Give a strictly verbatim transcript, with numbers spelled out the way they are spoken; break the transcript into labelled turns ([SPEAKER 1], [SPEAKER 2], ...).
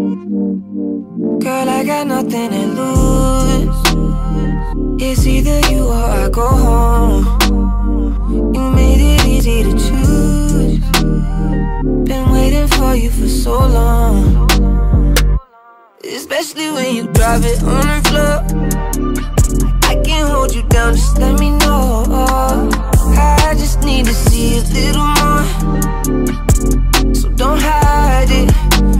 [SPEAKER 1] Girl, I got nothing to lose. It's either you or I go home. You made it easy to choose. Been waiting for you for so long. Especially when you drop it on the floor. I can hold you down, just let me know. I just need to see a little more. So don't hide it,